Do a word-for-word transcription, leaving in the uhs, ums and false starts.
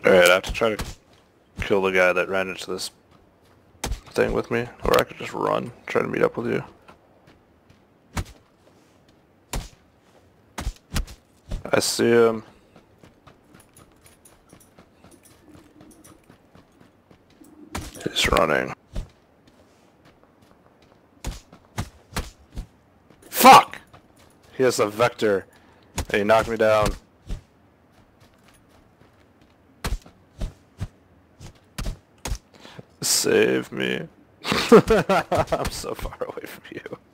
Alright, I have to try to kill the guy that ran into this thing with me, or I could just run, try to meet up with you. I see him. He's running. Fuck! He has a vector. And he knocked me down. Save me. I'm so far away from you.